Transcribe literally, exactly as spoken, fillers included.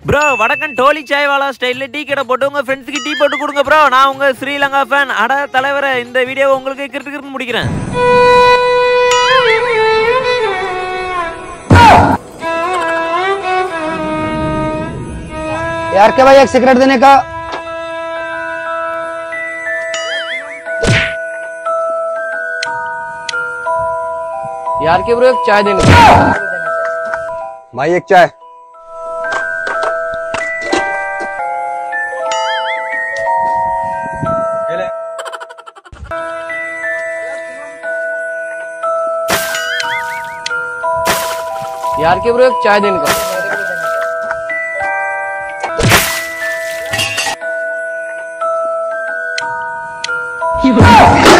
Bro வடக்கன் டோலி சாய் வாலா ஸ்டைல்ல tea கடை போட்டு உங்க ஃப்ரெண்ட்ஸ்க்கு டீ போட்டு கொடுங்க ப்ரோ. நான் உங்க ஸ்ரீலங்கா ஃபேன். அட தலைவரே, இந்த வீடியோவை உங்களுக்கு கிறுக்கு கிறுக்கு முடிக்கிறேன். यार क्या भाई एक सिगरेट देने का। यार के ब्रो एक चाय देने का। भाई एक चाय। यार के ब्रो एक चाय देने का। Yeah.